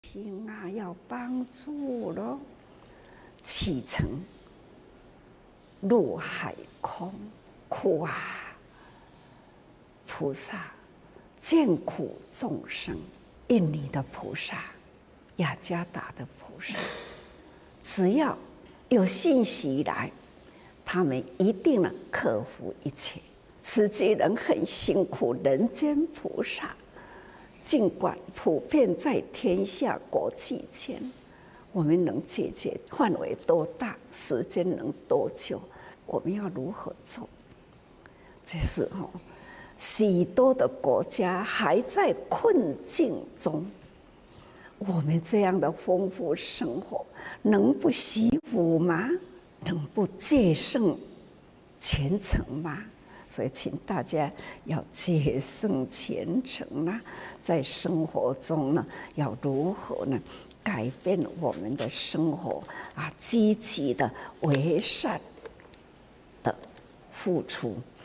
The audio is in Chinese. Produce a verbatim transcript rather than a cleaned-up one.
心啊，要帮助咯，启程入海空，苦啊！菩萨见苦众生，印尼的菩萨，雅加达的菩萨，只要有信息来，他们一定能克服一切。慈济人很辛苦，人间菩萨。尽管普遍在天下国际间，我们能解决范围多大，时间能多久，我们要如何做？这是哈，许多的国家还在困境中，我们这样的丰富生活，能不惜福吗？能不戒慎虔诚吗？所以，请大家要戒慎虔诚啦，在生活中呢，要如何呢改变我们的生活啊？积极的为善的付出。